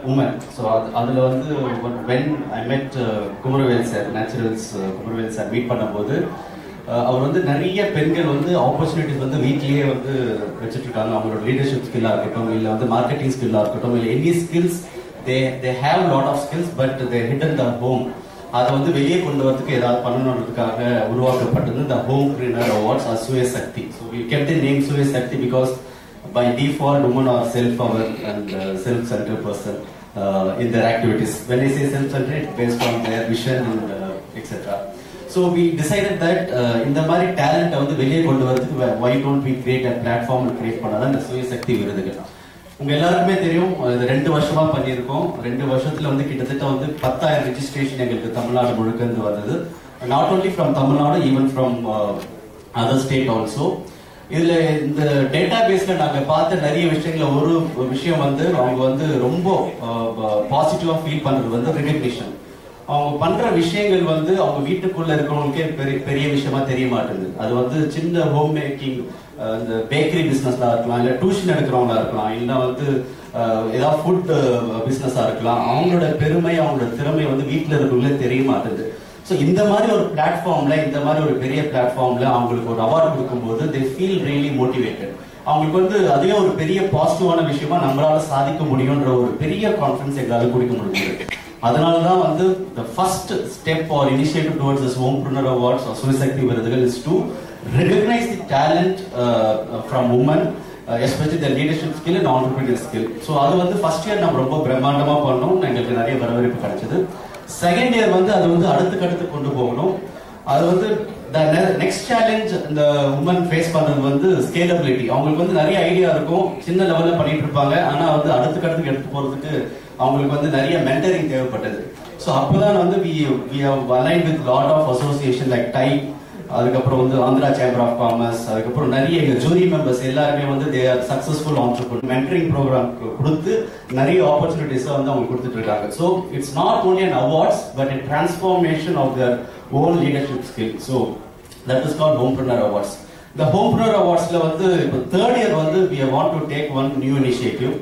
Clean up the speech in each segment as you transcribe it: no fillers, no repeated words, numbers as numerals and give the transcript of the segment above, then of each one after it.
women. So அதுல வந்து when I met Kumaruvel sir, Naturals Kumaruvel sir meet பண்ணும்போது அவர் வந்து நிறைய பெண்கள் வந்து ஆப்பர்ச்சுனிட்டிஸ் வந்து வீட்லயே வந்து வச்சுட்டு இருக்காங்க. அவங்களோட லீடர்ஷிப் ஸ்கில்லா இருக்கட்டும், இல்ல வந்து மார்க்கெட்டிங் ஸ்கில்லா இருக்கட்டும், இல்ல any skills they have lot of skills but they hidden the home. அதை வந்து வெளியே கொண்டு வரதுக்கு ஏதாவது பண்ணணுன்றதுக்காக உருவாக்கப்பட்டது இந்த Homepreneur Awards or Suya Shakti. So we kept the name Suya Shakti because by default women are self-aware and self-centered person in their activities. When I say self-centered, it's based on their vision and etc. So we decided that இந்த மாதிரி talent வந்து வெளியே கொண்டு வரதுக்கு why don't we create a platform and create பண்ணாதான் இந்த சுய சக்தி விருதுகள். உங்க எல்லாருக்குமே தெரியும், 2 வருஷமா பண்ணியிருக்கோம். 2 வருஷத்துல வந்து கிட்டத்தட்ட வந்து 10,000 ரெஜிஸ்ட்ரேஷன் எங்களுக்கு தமிழ்நாடு முழுக்க இருந்து வந்தது. Not only from Tamil Nadu, even from other state also. இதுல இந்த டேட்டா பேஸ்ல நாங்க பார்த்த நிறைய விஷயங்கள ஒரு விஷயம் வந்து அவங்க வந்து ரொம்ப பாசிட்டிவா ஃபீல் பண்றது வந்து ரெகக்னிஷன். அவங்க பண்ற விஷயங்கள் வந்து அவங்க வீட்டுக்குள்ள இருக்கிறவங்களுக்கே பெரிய விஷயமா தெரிய மாட்டேங்குது. அது வந்து சின்ன ஹோம் மேக்கிங், இந்த பேக்கரி பிசினஸா இருக்கலாம், இல்ல டியூஷன் எடுக்கிறவங்களா இருக்கலாம், இல்ல வந்து ஏதாவது ஃபுட் பிசினஸா இருக்கலாம். அவங்களோட பெருமை, அவங்களோட திறமை வந்து வீட்டுல இருக்கிறவங்களே தெரிய மாட்டேங்குது. ஸோ இந்த மாதிரி ஒரு பிளாட்ஃபார்ம்ல, இந்த மாதிரி ஒரு பெரிய பிளாட்ஃபார்ம்ல அவங்களுக்கு ஒரு அவார்டு கொடுக்கும்போது they feel really motivated. அவங்களுக்கு வந்து அதே ஒரு பெரிய பாசிட்டிவான விஷயமா நம்மளால சாதிக்க முடியும்ன்ற ஒரு பெரிய கான்ஃபிடன்ஸ் எங்களால கொடுக்க முடியுது. அதனாலதான் வந்து the first step or initiative towards this Homepreneur Awards or Suya Shakti விருதுகள் is to recognize the talent from women, especially the leadership skill and entrepreneurial skill. So அது வந்து ஃபர்ஸ்ட் இயர் நம்ம ரொம்ப பிரம்மாண்டமா பண்ணோம், எங்களுக்கு நிறைய வரவேற்பு கிடைச்சது. செகண்ட் இயர் வந்து அது வந்து அடுத்து கொண்டு போகணும். அது வந்து நெக்ஸ்ட் சேலஞ்ச் இந்த உமன் ஃபேஸ் பண்றது வந்து ஸ்கேலபிலிட்டி. அவங்களுக்கு வந்து நிறைய ஐடியா இருக்கும், சின்ன லெவல்ல பண்ணிட்டு இருப்பாங்க, ஆனா வந்து அடுத்துக்கு எடுத்து போறதுக்கு அவங்களுக்கு வந்து நிறைய மென்டரிங் தேவைப்பட்டது. ஸோ அப்போதான் வந்து we have aligned with lot of association like TIE, அதுக்கப்புறம் வந்து ஆந்திரா சேம்பர் ஆஃப் காமர்ஸ், அதுக்கப்புறம் நிறைய ஜூரி மெம்பர்ஸ் எல்லாருமே வந்து they are successful entrepreneurs. Mentoring program கொடுத்து நிறைய ஆப்பர்ச்சுனிட்டிஸ் வந்து அவங்க கொடுத்துட்டு இருக்காங்க. So it's not only an awards but a transformation of their own leadership skill. So that is called Homepreneur Awards. The Homepreneur Awardsல வந்து இப்போ தேர்ட் இயர் வந்து we want to take one new initiative.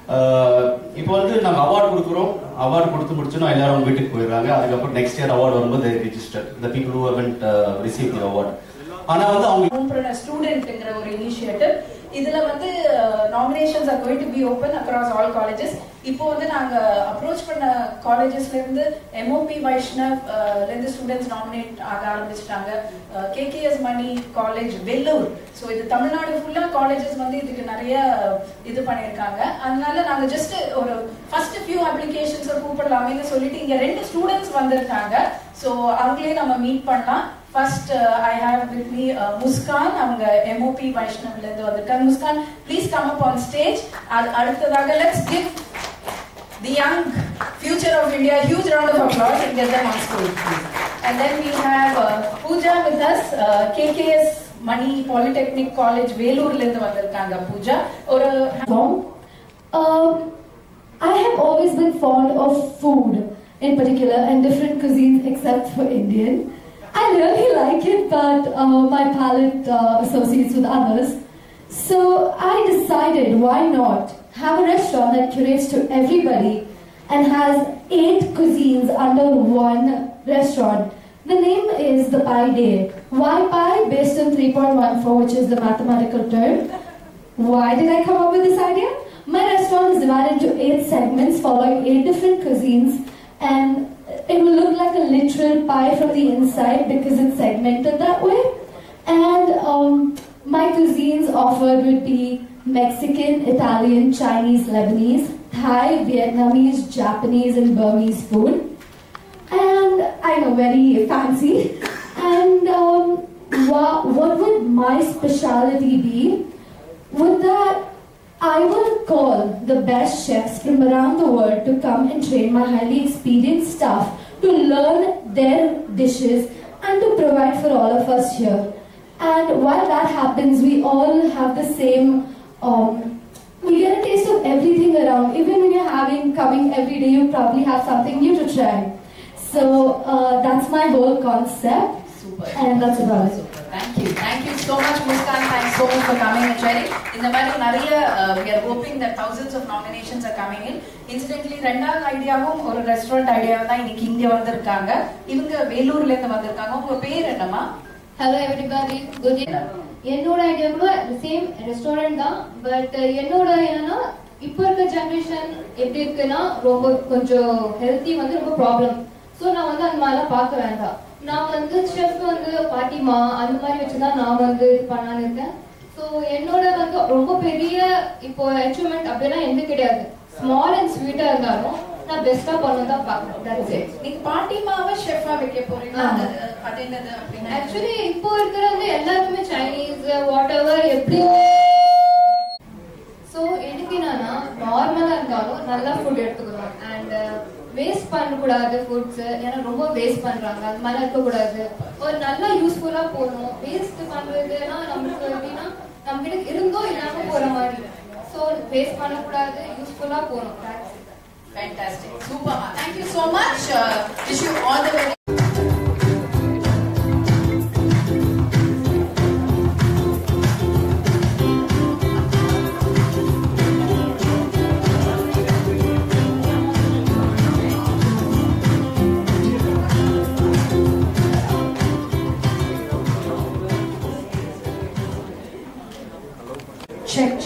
இப்போ வந்து நாங்கள் award கொடுக்குறோம், award கொடுத்து முடிச்சோன்னா எல்லாரும் வீட்டுக்கு போயிடுறாங்க. அதுக்கப்புறம் நெக்ஸ்ட் இயர் அவார்டு வரும்போது register the people who haven't received the award. ஆனா வந்து அவங்க Homepreneur ஸ்டூடெண்ட்ங்கற ஒரு இனிஷியேட்டிவ். இதுல வந்து nominations are going to be open across all colleges. இப்போ வந்து நாங்க அப்ரோச் பண்ண காலேஜஸ்ல இருந்து MOP வைஷ்ணவ்ல இருந்து ஸ்டூடெண்ட்ஸ் நாமினேட் ஆக ஆரம்பிச்சிட்டாங்க. KKS Mani college Vellore. So இது தமிழ்நாடு ஃபுல்லா காலேஜஸ் வந்து இதுக்கு நிறைய இது பண்ணிருக்காங்க. அதனால நாங்க ஜஸ்ட் ஒரு ஃபர்ஸ்ட் ஃபியூ அப்ளிகேஷன்ஸ் கூப்பிடலாமேன்னு சொல்லிட்டு இங்க 2 ஸ்டூடெண்ட்ஸ் வந்திருக்காங்க. சோ அவங்களே நம்ம மீட் பண்ணலாம். First, I have with me Muskan, அவங்க MOP வைஷ்ணவ்ல இருந்து வந்திருக்காங்க. Muskan, please come up on stage. அடுத்ததாக let's give the young future of India a huge round of applause and get them on stage, please. And then we have Pooja with us, KKS Mani Polytechnic College, வேலூர்ல இருந்து வந்திருக்காங்க Pooja. ஒரு I have always been fond of food in particular and different cuisines except for Indian. I really like it, but my palate associates with others. So I decided, why not have a restaurant that curates to everybody and has 8 cuisines under one restaurant. The name is the Pie Day. Why pie? Based on 3.14, which is the mathematical term. Why did I come up with this idea? My restaurant is divided into 8 segments following 8 different cuisines, and it will look like a literal pie from the inside because it's segmented that way. And my cuisines offered would be Mexican, Italian, Chinese, Lebanese, Thai, Vietnamese, Japanese and Burmese food. And I know, very fancy. And what would my speciality be? Would that I will call the best chefs from around the world to come and train my highly experienced staff to learn their dishes and to provide for all of us here. And while that happens, we all have the same, we get a taste of everything around. Even when you're coming every day, you probably have something new to try. So that's my whole concept. Super. And that's about it. Super. Thank you so much, Muskan. Thanks so much for coming and sharing. இந்த மாதிரி நிறைய we are hoping that thousands of nominations are coming in. Incidentally, ரெண்டாவது ஐடியாவும் ஒரு restaurant idea தான் இன்னைக்கு இங்க வந்திருக்காங்க. இவங்க வேலூர்ல இருந்து வந்திருக்காங்க. உங்க பேர் என்னமா? Hello everybody. Good evening. என்னோட ஐடியா கூட சேம் ரெஸ்டாரண்ட் தான். பட் என்னோட என்னன்னா இப்போ இருக்க ஜெனரேஷன் எப்படி இருக்குன்னா ரொம்ப கொஞ்சம் ஹெல்த்தி வந்து ரொம்ப ப்ராப்ளம். ஸோ நான் வந்து அந்த மாதிரிலாம் பார்க்க வேண்டாம். நான் வந்து செஃப் வந்து பாட்டிமா அந்த மாதிரி வச்சுதான் நான் வந்து பண்ணான்னு இருக்கேன். ஸோ என்னோட வந்து ரொம்ப பெரிய இப்போ அச்சீவ்மெண்ட் அப்படின்னா எந்த கிடையாது. ஸ்மால் அண்ட் ஸ்வீட்டா இருந்தாலும் நான் பெஸ்டா பண்ணதான் பார்க்கணும். That's it. நீங்க பாட்டிமாவை ஷெஃபா வைக்க போறீங்க. அது என்னது அப்படின்னா ஆக்சுவலி இப்போ இருக்கிறவங்க எல்லாருமே சைனீஸ் வாட் எவர் எப்படி. ஸோ எனக்கு என்னன்னா நார்மலா இருந்தாலும் நல்லா ஃபுட் எடுத்துக்கணும் அண்ட் வேஸ்ட் பண்ணக்கூடாது ஃபுட்ஸ். ஏன்னா ரொம்ப வேஸ்ட் பண்றாங்க, அது மாதிரி இருக்கக்கூடாது. ஒரு நல்லா யூஸ்ஃபுல்லா போகணும். வேஸ்ட் பண்றதுன்னா நம்மளுக்கு எப்படின்னா நம்ம கிட்ட இருந்தோ இல்லாம போற மாதிரி. ஸோ வேஸ்ட் பண்ணக்கூடாது, யூஸ்ஃபுல்லா போகணும். Fantastic. Super. Thank you so much. Wish you all the very Check.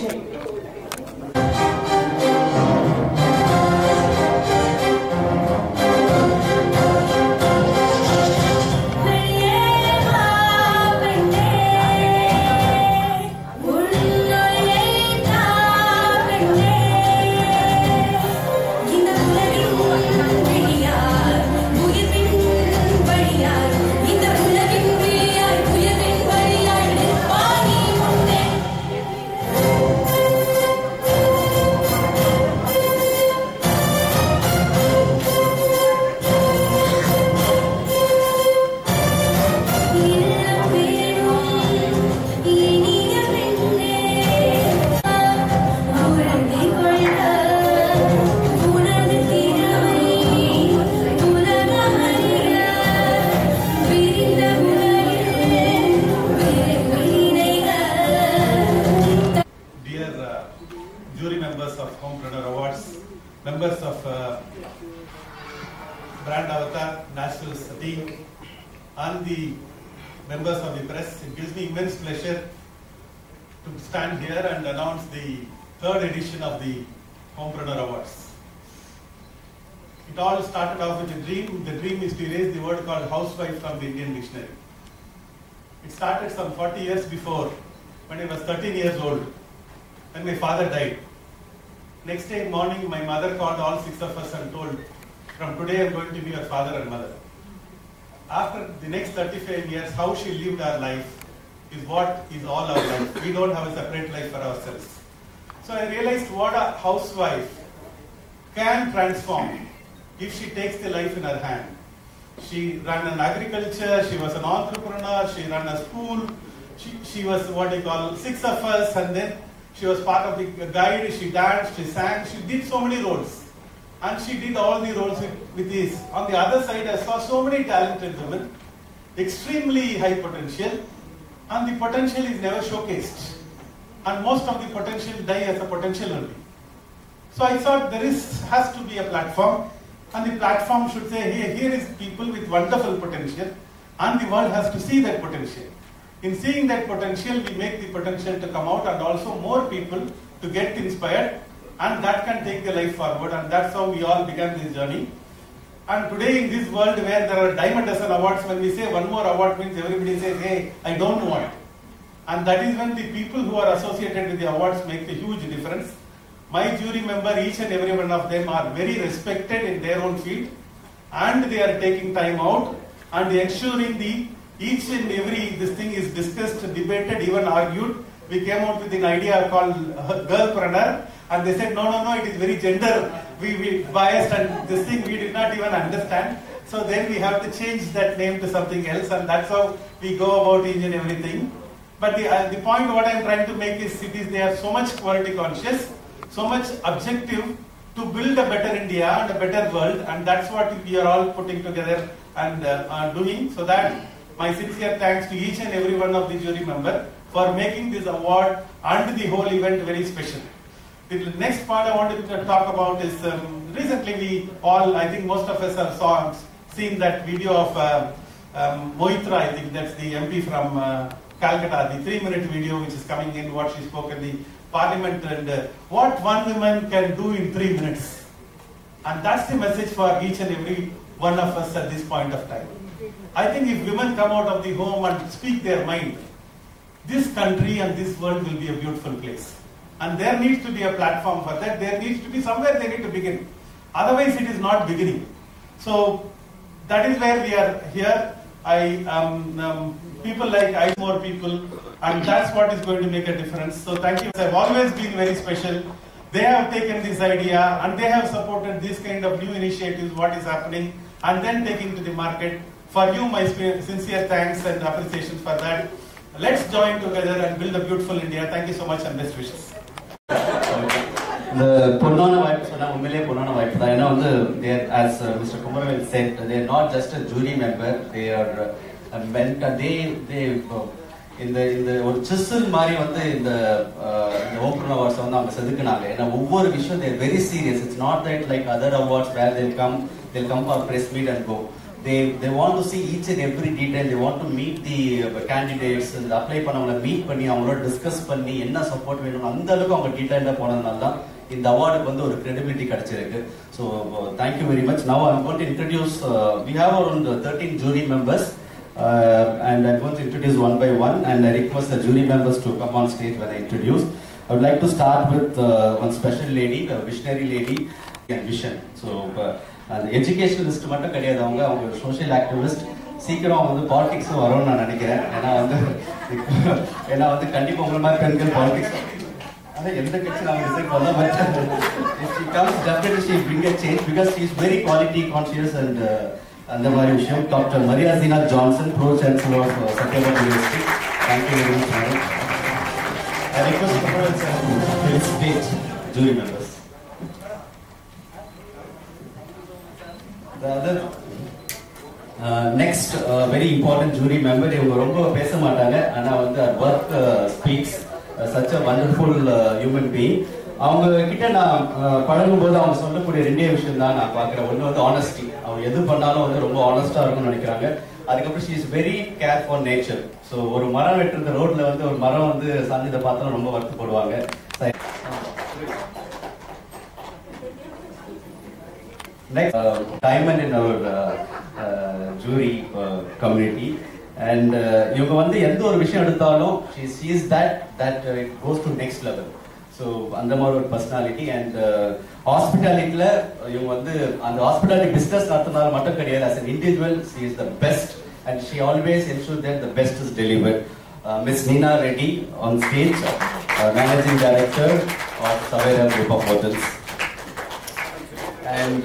jury members of Homepreneur Awards, members of Brand Avatar, National team, and the members of the press. It gives me immense pleasure to stand here and announce the 3rd edition of the Homepreneur Awards. It all started off with a dream. The dream is to erase the word called housewife from the Indian dictionary. It started some 40 years before, when I was 13 years old, when my father died. Next day morning, my mother called all 6 of us and told, from today I am going to be your father and mother. After the next 35 years, how she lived our life is what is all our life. We don't have a separate life for ourselves. So I realized what a housewife can transform if she takes the life in her hand. She ran an agriculture, she was an entrepreneur, she ran a school, she was what they call 6 of us, and then she was part of the guide, she danced, she sang, she did so many roles. And she did all the roles with ease. On the other side, I saw so many talented women, extremely high potential, and the potential is never showcased. And most of the potential die as a potential only. So I thought there has to be a platform, and the platform should say, hey, here is people with wonderful potential, and the world has to see that potential. In seeing that potential, we make the potential to come out, and also more people to get inspired, and that can take the life forward, and that's how we all began this journey. And today in this world where there are dime a dozen awards, when we say one more award means everybody says, hey, I don't want it. And that is when the people who are associated with the awards make a huge difference. My jury member, each and every one of them are very respected in their own field, and they are taking time out and ensuring each and every this thing is discussed, debated, even argued. We came out with an idea called Girlpreneur, and they said, no, it is very gender we biased, and this thing we did not even understand. So then we have to change that name to something else, and that's how we go about each and everything. But the point what I am trying to make is cities, they are so much quality conscious, so much objective to build a better India and a better world, and that's what we are all putting together and are doing, so that my sincere thanks to each and every one of the jury members for making this award and the whole event very special. The next part I wanted to talk about is recently we all, I think most of us have seen that video of Moitra, I think that's the MP from Calcutta, the 3-minute video which is coming in, what she spoke in the parliament, and what one woman can do in 3 minutes. And that's the message for each and every one of us at this point of time. I think if women come out of the home and speak their mind, this country and this world will be a beautiful place. And there needs to be a platform for that. There needs to be somewhere they need to begin. Otherwise it is not beginning. So that is where we are here. People like I, more people, and that's what is going to make a difference. So thank you. I've always been very special. They have taken this idea and they have supported this kind of new initiatives, what is happening, and then taking to the market. For you, my sincere thanks and appreciation for that. Let's join together and build a beautiful India. Thank you so much and best wishes. The பொன்னான வாய்ப்பு சொன்னா உண்மையிலேயே பொன்னான வாய்ப்பு தான். ஏன்னா வந்து as Mr. Kumaraveli said, they are not just a jury member, they are a mentor. They இந்த ஒரு சிசில் மாதிரி வந்து இந்த ஓப்பன் அவார்ட்ஸ் வந்து அவங்க செதுக்குனாங்க. ஏன்னா ஒவ்வொரு விஷயம் they are very serious. It's not that like other awards where they'll come for press meet and go. They want to see each and every detail. They want to meet the candidates and apply பண்ணவங்கள meet பண்ணி அவங்களோட discuss பண்ணி என்ன support வேணும் அந்த அளவுக்கு அவங்க டீடைலா போனதுனால தான் இந்த அவார்டுக்கு வந்து ஒரு credibility கிடைச்சிருக்கு. So thank you very much. Now I'm going to introduce we have around 13 jury members and I'm going to introduce one by one, and I request the jury members to come on stage when I introduce. I would like to start with one special lady, a visionary lady and vision. So அந்த educationalist மட்டும் கிடையாது, அவங்க social activist. சீக்கிரம் வந்து பாலிடிக்ஸும் வரும்னு நான் நினைக்கிறேன். ஏன்னா வந்து கண்டிப்பாக உங்களை மாதிரி பெண்கள் பாலிடிக்ஸ் ஆனால் எந்த கட்சி நாங்கள் டிசைட் பண்ண மாட்டேன். she comes definitely she bring a change because she is very quality conscious and அந்த மாதிரி விஷயம். Doctor Mariazeena Johnson, pro chancellor of Sathyabama university. Thank you very much, madam. I request the professor to felicitate jury members. The other next very important jury member, இவங்க ரொம்ப பேச மாட்டாங்க ஆனா வந்து work speaks such a wonderful human being. அவங்க கிட்ட நான் பழகும்போது அவங்க சொல்லக்கூடிய ரெண்டே விஷயம் தான் நான் பார்க்குறேன். ஒன்று வந்து ஆனஸ்டி. அவங்க எது பண்ணாலும் வந்து ரொம்ப ஆனஸ்டா இருக்கும்னு நினைக்கிறாங்க. அதுக்கப்புறம் she is very care for nature. So ஒரு மரம் வெட்டுற ரோட்ல வந்து ஒரு மரம் வந்து சாஞ்சதை பார்த்தாலும் ரொம்ப வருத்தப்படுவாங்க. Next, diamond in our jury community, and இவங்க வந்து எந்த ஒரு விஷயம் எடுத்தாலும் she sees that it goes to next level. So அந்த மாதிரி ஒரு personality, and hospitalityல இவங்க வந்து அந்த hospitality business நடத்துனால மட்டும் கிடையாது, as an individual she is the best and she always ensures that the best is delivered. Miss Neena Reddy on stage, Managing Director of Savera Group of Hotels. And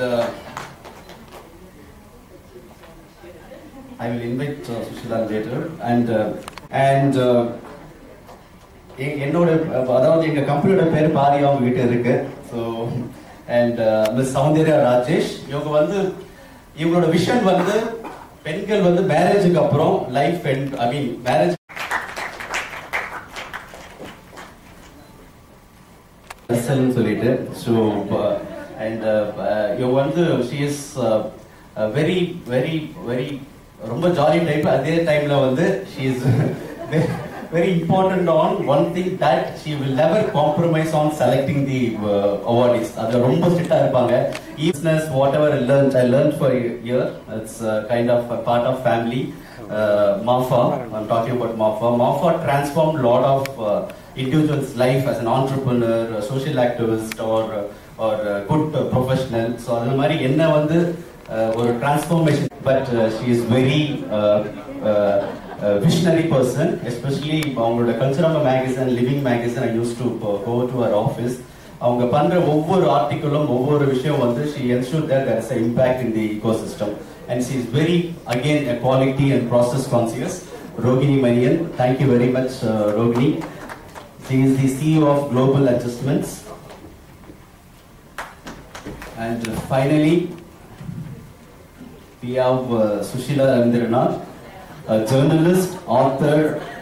I will invite Sushila later. And என்னோட அதாவது எங்க கம்பெனியோட பேர் பாரி அவங்க கிட்ட இருக்கு. So and miss Soundarya Rajesh, இவங்க வந்து இவங்களோட விஷன் வந்து பெண்கள் வந்து மேரேஜுக்கு அப்புறம் லைஃப் மேரேஜ் சொல்லிட்டு. So and you want to she is very very very ரொம்ப ஜாலி டைப். அதே டைம்ல வந்து she is very important on one thing, that she will never compromise on selecting the awardees. அது ரொம்ப ஸ்ட்ரிக்ட்டா இருப்பாங்க. Business whatever I learned for a year, it's kind of a part of family. Mafa, I'm talking about Mafa. Mafa transformed a lot of individuals' life as an entrepreneur, a social activist, or good professional. So அது மாதிரி என்ன வந்து ஒரு transformation, but she is very visionary person, especially அவங்களோட cultural magazine, living magazine, I used to go to her office. அவங்க பண்ற ஒவ்வொரு ஆர்டிக்கிளும் ஒவ்வொரு விஷயம் வந்து she ensured that there is an impact in the ecosystem, and she is very again a quality and process conscious. Rogini Manian, thank you very much, Rogini. She is the CEO of Global Adjustments. And finally we have Sushila Ravindranath. a journalist, author,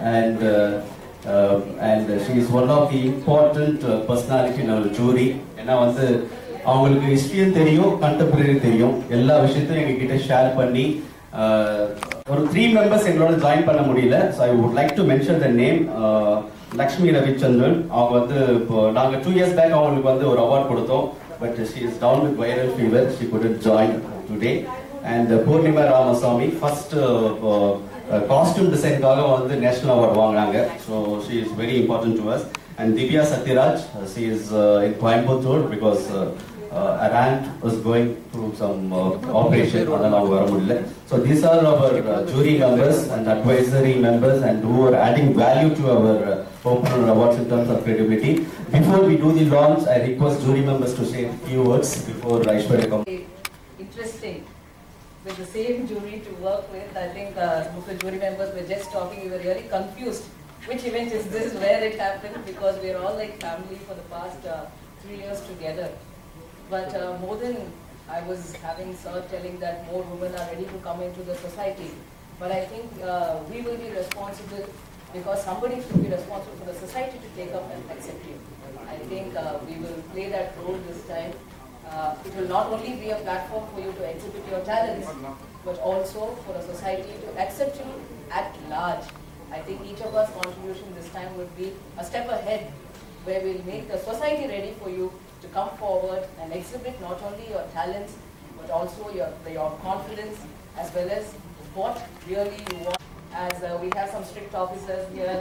and she is one of the important personality in our jury. ஏன்னா வந்து அவங்களுக்கு ஹிஸ்டரியும் தெரியும், contemporary தெரியும், எல்லா விஷயத்தையும் எங்ககிட்ட share பண்ணி ஒரு 3 members எங்களோட ஜாயின் பண்ண முடியல. So I would like to mention the name Lakshmi Ravichandran. அவங்க வந்து இப்போ நாங்கள் 2 years பேக் அவங்களுக்கு வந்து ஒரு அவார்ட் கொடுத்தோம். But she is down with viral fever, she couldn't join today. And Poornima Ramasamy first costume டிசைனுக்காக வந்து நேஷனல் அவார்ட் வாங்கினாங்க. So she is very important to us. And Divya Sathyaraj, she is in Coimbatore because her aunt was going through some operation, அதனால அவங்க வர முடியல. So these are our jury members and advisory members and who are adding value to our Homepreneur Awards in terms of credibility. Before we do the launch, I request jury members to say a few words before Aishwarya comes. Interesting with the same jury to work with. I think some of the jury members were just talking, we were really confused. Which event is this, where it happened, because we are all like family for the past 3 years together. But more than I was having Sir telling that more women are ready to come into the society. But I think we will be responsible because somebody should be responsible for the society to take up and accept you. I think we will play that role this time. It will not only be a platform for you to exhibit your talents, but also for a society to accept you at large. I think each of us contribution this time would be a step ahead, where we'll make the society ready for you to come forward and exhibit not only your talents, but also your confidence, as well as what really you want. As we have some strict officers here.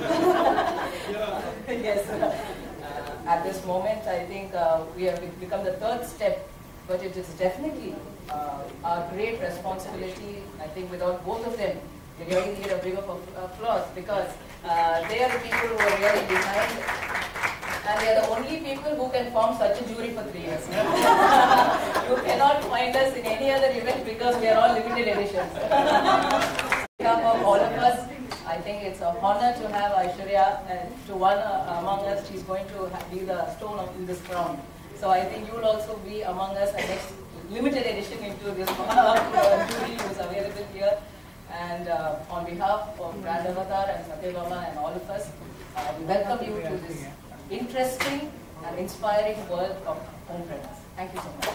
Yes. At this moment, I think we have become the 3rd step, but it is definitely our great responsibility. I think without both of them, we really need a big applause, because they are the people who are really behind, and they are the only people who can form such a jury for 3 years. You cannot find us in any other event because we are all limited editions. On behalf of all of us, I think it's an honor to have Aishwarya to one among us. She's going to be the stone in this crown. So I think you will also be among us, and next limited edition into this jury who's available here. And on behalf of Brand Avatar and Satyabama and all of us, we welcome you to this interesting and inspiring world of homepreneurs. Thank you so much.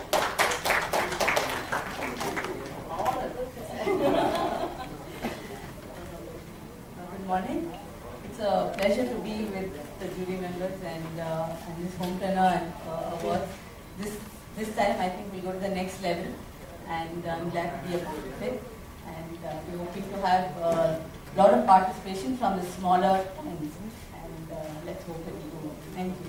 Good morning. It's a pleasure to be with the jury members and this Homepreneur Award. This time I think we'll go to the next level, and I'm glad to be a part of it. And we're hoping to have a lot of participation from the smaller ends, and let's hope that we do. Thank you.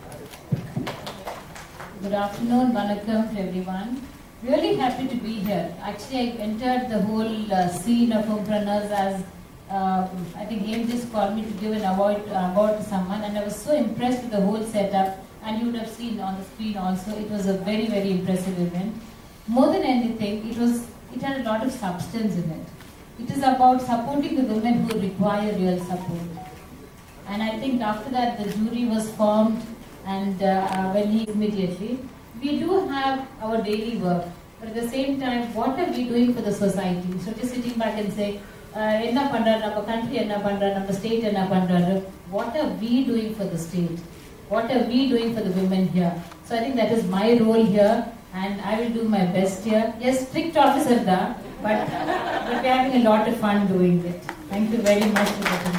Good afternoon, Vanakkam to everyone. Really happy to be here. Actually, I entered the whole scene of homepreneurs as I think Aim just called me to give an award to someone, and I was so impressed with the whole setup. And you would have seen on the screen also, it was a very, very impressive event. More than anything, it had a lot of substance in it. It is about supporting the women who require real support. And I think after that, the jury was formed, and immediately, we do have our daily work. But at the same time, what are we doing for the society? So just sitting back and say, enna pandra, nama country enna pandra, nama state enna pandra. What are we doing for the state? What are we doing for the women here? So I think that is my role here, and I will do my best here. Yes, strict officer da, but we're having a lot of fun doing it. Thank you very much for the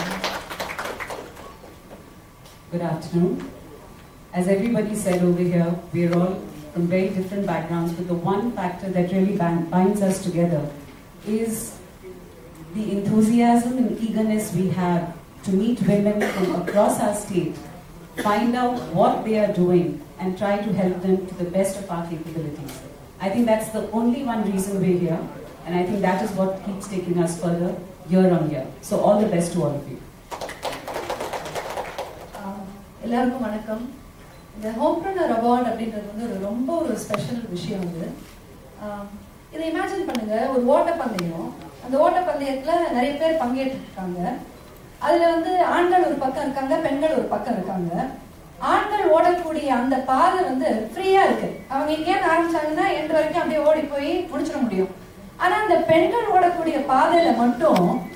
Good afternoon. As everybody said over here, we're all from very different backgrounds, but the one factor that really binds us together is the enthusiasm and eagerness we have to meet women from across our state, find out what they are doing, and try to help them to the best of our capabilities. I think that's the only one reason we're here, and I think that is what keeps taking us further year on year. So all the best to all of you. எல்லாருக்கும் வணக்கம். இந்த ஹோம்பர்னர் award அப்படின்றது வந்து ரொம்ப ஒரு special விஷயம். இதை imagine பண்ணுங்க, ஒரு ஓட்டப்பந்தயம். அந்த ஓட்டப்பந்தயத்தில் நிறைய பேர் பங்கேற்றிருக்காங்க. அதில் வந்து ஆண்கள் ஒரு பக்கம் இருக்காங்க, பெண்கள் ஒரு பக்கம் இருக்காங்க. ஆண்கள் ஓடக்கூடிய அந்த பாதை வந்து ஃப்ரீயா இருக்கு. அவங்க இங்கேருந்து ஆரம்பிச்சாங்கன்னா எண்டு வரைக்கும் அப்படியே ஓடி போய் முடிச்சிட முடியும். ஆனா அந்த பெண்கள் ஓடக்கூடிய பாதையில மட்டும்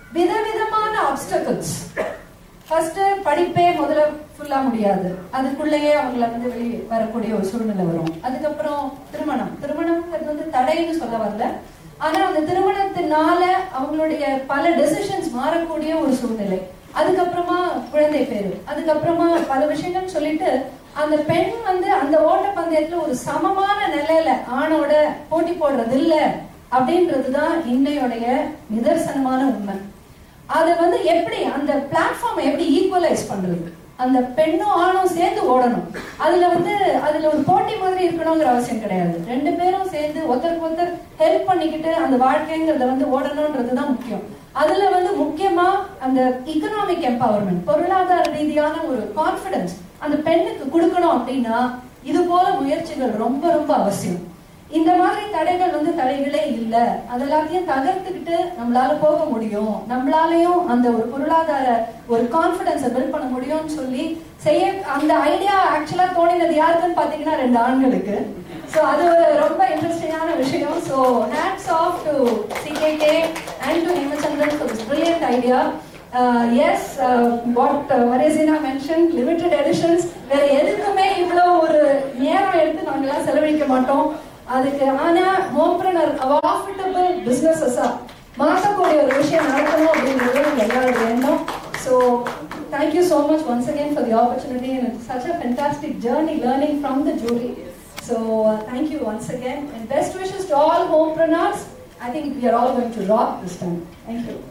விதவிதமான ஆப்ஸ்டக்கிள்ஸ். ஃபர்ஸ்ட் படிப்பே முதல்ல ஃபுல்லா முடியாது, அதுக்குள்ளேயே அவங்கள வந்து வெளியே வரக்கூடிய ஒரு சூழ்நிலை வரும். அதுக்கப்புறம் திருமணம்ங்கிறது வந்து தடைன்னு சொல்ல வரல, ஆனா அந்த திருமணத்தினால அவங்களுடைய பல டெசிஷன்ஸ் மாறக்கூடிய ஒரு சூழ்நிலை. அதுக்கப்புறமா குழந்தை பேரு, அதுக்கப்புறமா பல விஷயங்கள் சொல்லிட்டு அந்த பெண் வந்து அந்த ஓட்டப்பந்தயத்துல ஒரு சமமான நிலையில ஆணோட போட்டி போடுறது இல்ல அப்படின்றதுதான் இன்னையோடைய நிதர்சனமான உண்மை. அதை வந்து எப்படி அந்த பிளாட்ஃபார்மை எப்படி ஈக்குவலைஸ் பண்றது, அந்த பெண்ணும் ஆணும் சேர்ந்து ஓடணும். அதுல ஒரு போட்டி மாதிரி இருக்கணுங்கிற அவசியம் கிடையாது. ரெண்டு பேரும் சேர்ந்து ஒருத்தருக்கு ஒருத்தர் ஹெல்ப் பண்ணிக்கிட்டு அந்த வாழ்க்கைங்கிறத வந்து ஓடணும்ன்றதுதான் முக்கியம். அதுல வந்து முக்கியமா அந்த எக்கனாமிக் எம்பவர்மெண்ட், பொருளாதார ரீதியான ஒரு கான்பிடன்ஸ் அந்த பெண்ணுக்கு கொடுக்கணும். அப்படின்னா இது போல முயற்சிகள் ரொம்ப ரொம்ப அவசியம். இந்த மாதிரி தடைகள் வந்து தடைகளே இல்லை, அதெல்லாத்தையும் தகர்த்துக்கிட்டு நம்மளால போக முடியும், நம்மளாலையும் அந்த ஒரு பொருளாதார ஒரு கான்பிடன்ஸை பில்ட் பண்ண முடியும்னு சொல்லி செய்ய அந்த ஐடியா ஆக்சுவலா தோணினது யாருக்குன்னு பாத்தீங்கன்னா 2 ஆண்களுக்கு. ஸோ அது ஒரு ரொம்ப இன்ட்ரெஸ்டிங்கான விஷயம். So hats off to CKK and to Hemachandran for this brilliant idea. Yes, what Marizina mentioned, limited editions, வேற எதுக்குமே இவ்வளவு ஒரு நேரம் எடுத்து நாங்கெல்லாம் செலவழிக்க மாட்டோம். அதுக்கு ஆனா ஹோம்பர்னர் ப்ராஃபிட்டபிள் பிசினஸஸா மாற்றக்கூடிய ஒரு விஷயம் நடக்கணும் அப்படிங்கிறது நம்ம எல்லாரோட எண்ணம். So thank you so much once again for the opportunity, and it's such a fantastic journey learning from the jury. So thank you once again, and best wishes to all homepreneurs. I think we are all going to rock this time. Thank you.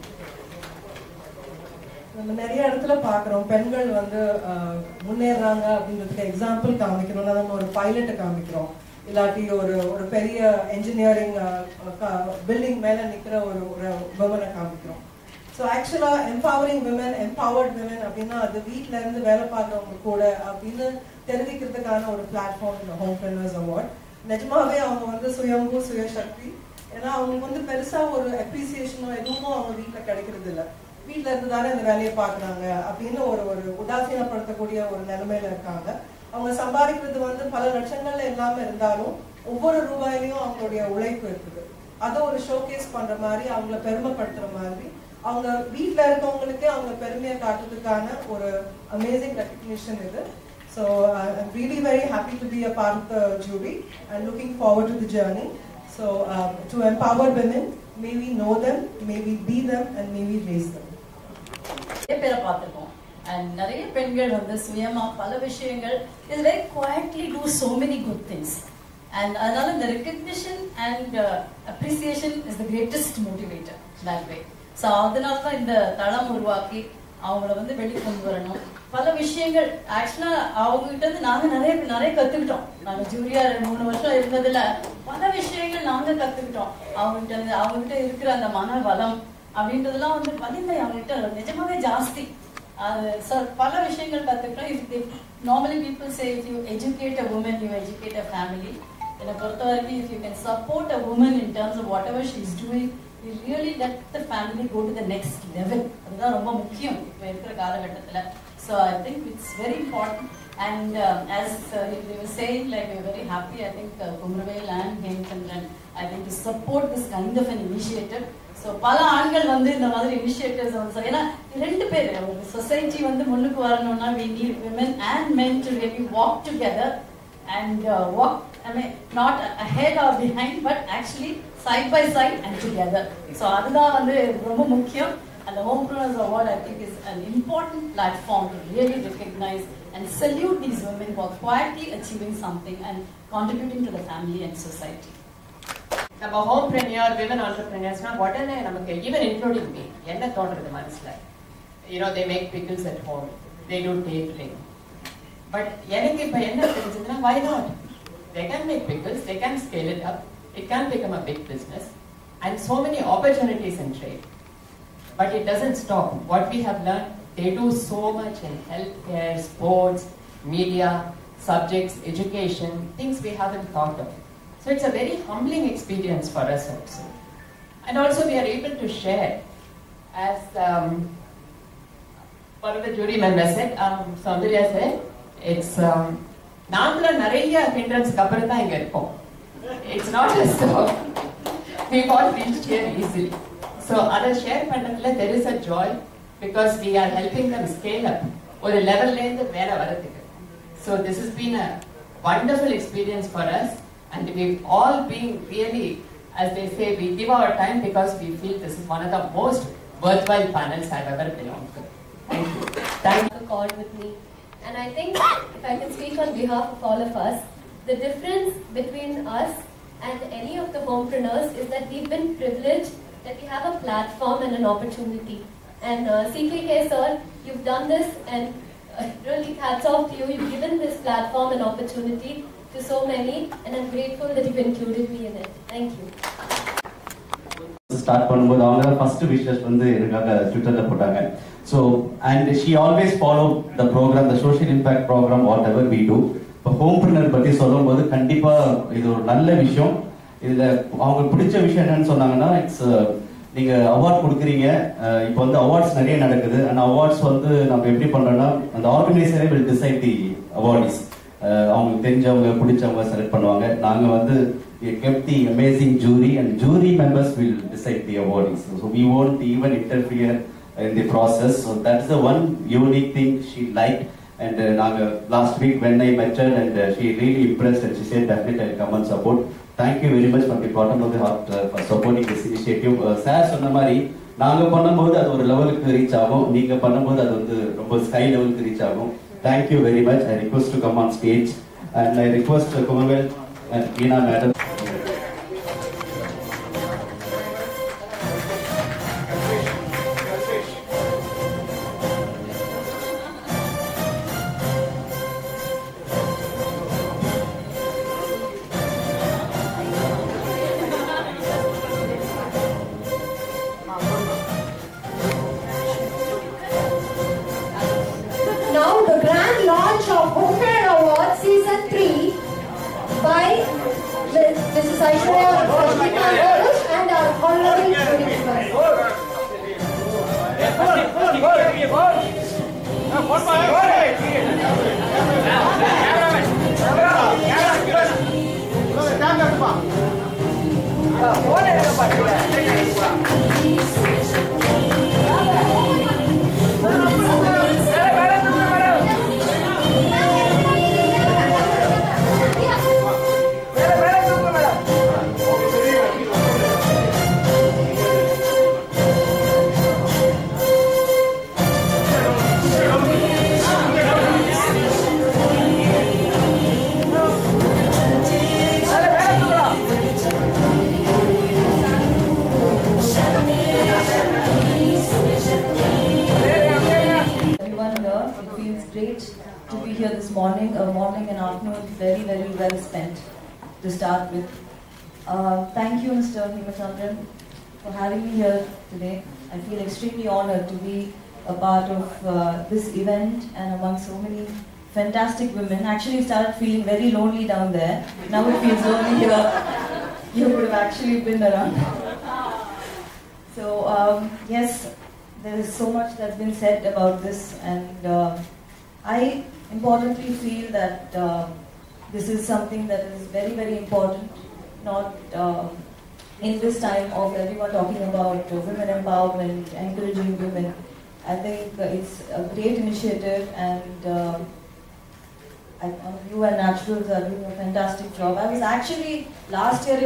நம்ம நிறைய இடத்துல பார்க்குறோம் பெண்கள் வந்து முன்னேறாங்க அப்படின்றதுக்கு example காமிக்கணும்னா நம்ம ஒரு பைலட்டை காமிக்கிறோம், இல்லாட்டி ஒரு பெரிய என்ஜினியரிங் பில்டிங் மேலே நிற்கிற ஒரு விமனை காமிக்கிறோம். ஸோ ஆக்சுவலாக எம்பவரிங் விமன், எம்பவர்ட் விமன் அப்படின்னா அது வீட்டில இருந்து வேலை பார்க்குறவங்க கூட அப்படின்னு தெரிவிக்கிறதுக்கான ஒரு பிளாட்ஃபார்ம் இந்த ஹோம்பர்னர்ஸ் அவார்ட். நிஜமாவே அவங்க வந்து சுயம்பு சுயசக்தி. ஏன்னா அவங்களுக்கு வந்து பெருசா ஒரு அப்ரிசியேஷனோ எதுவும் அவங்க வீட்டில் கிடைக்கிறது இல்லை. வீட்டில இருந்து தானே இந்த வேலையை பார்க்குறாங்க அப்படின்னு ஒரு உதாசீனப்படுத்தக்கூடிய ஒரு நிலைமையில இருக்காங்க. அவங்க சம்பாதிக்கிறது வந்து பல லட்சங்கள்ல இல்லாம இருந்தாலும் ஒவ்வொரு ரூபாயிலையும் அவங்களுடைய உழைப்பு இருக்குது. அதை ஒரு ஷோகேஸ் பண்ற மாதிரி, அவங்கள பெருமைப்படுத்துற மாதிரி, அவங்க வீட்டில் இருக்கவங்களுக்கே அவங்க பெருமையை காட்டுறதுக்கான ஒரு அமேசிங் ரெகக்னிஷன் இது. So I'm really very happy to be a part of the jury and looking forward to the journey. So to empower women, may we know them, may we be them, and may we raise them. நிறைய பேரை பார்த்துருக்கோம் and நிறைய பெண்கள் வந்து சுயமா பல விஷயங்கள் இது very quietly do so many good things. And அதனால இந்த recognition and appreciation is the greatest motivator that way. So அதனால தான் இந்த தளம் உருவாக்கி அவங்கள வந்து வெளியே கொண்டு வரணும். பல விஷயங்கள் ஆக்சுவலா அவங்க கிட்ட இருந்து நாங்க நிறைய கத்துக்கிட்டோம். நாங்க ஜூரியா 3 வருஷம் இருந்ததுல பல விஷயங்கள் நாங்க கத்துக்கிட்டோம். அவங்க கிட்ட இருக்கிற அந்த மன பலம் அப்படின்றதெல்லாம் வந்து வலிமை அவங்ககிட்ட நிஜமாவே ஜாஸ்தி. பல விஷயங்கள் கத்துக்கிட்டோம். Normally people say if you educate a woman you educate a family. என்னை பொறுத்த வரைக்கும் if you can support a woman in terms of whatever she is doing, we really let the family go to the next level. அதுதான் ரொம்ப முக்கியம் இப்போ இருக்கிற காலகட்டத்தில். So I think it's very important. And as we were saying, like we are very happy, I think Kumruvel and Hemachandran, I think to support this kind of an initiative. So பல ஆண்கள் வந்து இந்த மாதிரி initiatives வந்து ஏன்னா 2 பேர் ஒரு society வந்து முன்னுக்கு வரணும்னா we need women and men to really walk together and walk, I mean not ahead or behind but actually side by side and together. So அதுதான் வந்து ரொம்ப முக்கியம். And the Homepreneurs Award I think is an important platform to really recognize and salute these women who are quietly achieving something and contributing to the family and society. நம்ம ஹோம்பர்னர் women ஆண்டர்பிரினர்ஸ்னா உடனே நமக்கு even including me என்ன தோன்றது மனசுல, they make pickles at home, they do catering. But எனக்கு இப்ப என்ன தெரிஞ்சதுன்னா why not? They can make pickles, they can scale it up, it can become a big business and so many opportunities in trade. But it doesn't stop. What we have learned, they do so much in healthcare, sports, media, subjects, education, things we haven't thought of. So it's a very humbling experience for us also. And also we are able to share. As one of the jury members said, Soundarya said, it's நாங்கள நிறைய ஹிண்ட்ரன்ஸ்க்கு அப்புறம் தான் இங்க இருக்கோம். It's not just we got reached here easily. So other share பண்றதுல there is a joy because we are helping them scale up ஒரு லெவல்ல இருந்து மேல வரதுக்கு. So this has been a wonderful experience for us, and we've all been really, as they say, we give our time because we feel this is one of the most worthwhile panels I've ever belonged to. Thank you. Thank you for calling with me. And I think, if I can speak on behalf of all of us, the difference between us and any of the homepreneurs is that we've been privileged that we have a platform and an opportunity. And CKK sir, you've done this, and really hats off to you. You've given this platform and opportunity to so many, and I'm grateful that you've included me in it. Thank you. Start பண்ணும்போது அவங்க first wishes வந்து எனக்காக ட்விட்டர்ல போட்டாங்க. So and she always follow the program, the social impact program, whatever we do. இப்போ homepreneur பத்தி சொல்லும்போது கண்டிப்பா இது ஒரு நல்ல விஷயம். இதுல அவங்களுக்கு பிடிச்ச விஷயம் என்னன்னு சொன்னாங்கன்னா, இட்ஸ் நீங்க அவார்ட் கொடுக்குறீங்க. இப்போ வந்து அவார்ட்ஸ் நிறைய நடக்குது. அந்த அவார்ட்ஸ் வந்து நம்ம எப்படி பண்றோம்னா, அந்த ஆர்கனைசரே வில் டிசைட் தி அவார்ட்ஸ். அவங்களுக்கு தெரிஞ்சவங்க பிடிச்சவங்க செலக்ட் பண்ணுவாங்க. நாங்க வந்து we kept the amazing jury, and jury members will decide the awardees. So we won't even interfere in the process. So that's the one unique thing she liked. And last week when I met her, and she really impressed, and she said definitely I'll come and support. Thank you very much from the bottom of the heart for supporting this initiative. Sir சொன்ன மாதிரி நாங்க பண்ணும்போது அது ஒரு லெவலுக்கு reach ஆகும், நீங்க பண்ணும்போது அது வந்து ரொம்ப ஸ்கை லெவலுக்கு ரீச் ஆகும். Thank you very much. I request to come on stage, and I request Kumarvel and Veena madam. Now the grand launch of Homepreneur Award Season 3 by Mrs. Aishwarya and our honorary jury to be here this morning, a morning and afternoon very, very well spent to start with. Thank you, Mr. Hemachandran, for having me here today. I feel extremely honored to be a part of this event and among so many fantastic women. Actually started feeling very lonely down there. Now it feels lonely here. You would have actually been around. So yes, there is so much that's been said about this, and I importantly feel that this is something that is very, very important, not in this time of everyone talking about women empowerment, encouraging women. I think it's a great initiative, and you and Naturals are doing a fantastic job. I was actually last year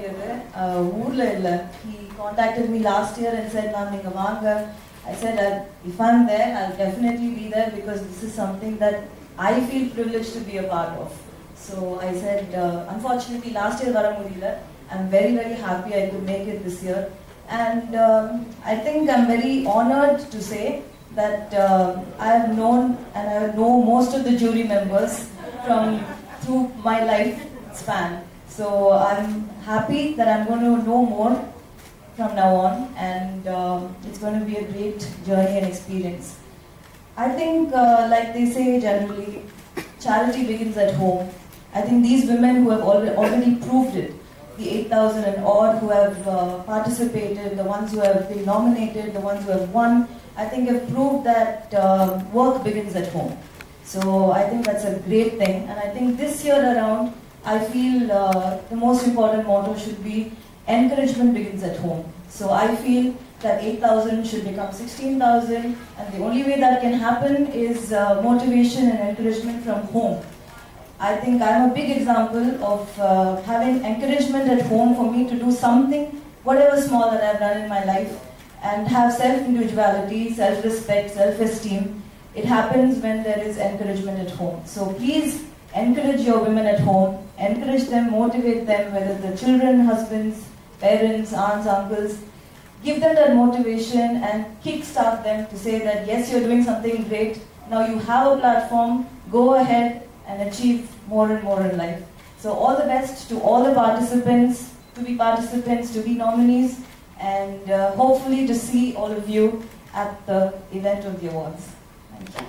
he contacted me last year and said, "Ma'am, neenga vaanga." I said, if I'm there, I'll definitely be there, because this is something that I feel privileged to be a part of. So I said, unfortunately last year vara mudiyala. I'm very, very happy I could make it this year. And I think I'm very honored to say that I have known and I know most of the jury members through my life span. So I'm happy that I'm going to know more from now on, and it's going to be a great journey and experience. I think, like they say generally, charity begins at home. I think these women who have already proved it, the 8,000 and odd who have participated, the ones who have been nominated, the ones who have won, I think have proved that work begins at home. So I think that's a great thing, and I think this year around, I feel the most important motto should be encouragement begins at home. So I feel that 8,000 should become 16,000, and the only way that can happen is motivation and encouragement from home. I think I'm a big example of having encouragement at home for me to do something, whatever small that I've done in my life, and have self-individuality, self-respect, self-esteem. It happens when there is encouragement at home. So please encourage your women at home, encourage them, motivate them, whether the children, husbands, parents, aunts, uncles. Give them that motivation and kickstart them to say that yes, you're doing something great. Now you have a platform, go ahead and achieve more and more in life. So all the best to all the participants, to be nominees, and hopefully to see all of you at the event of the awards. Thank you.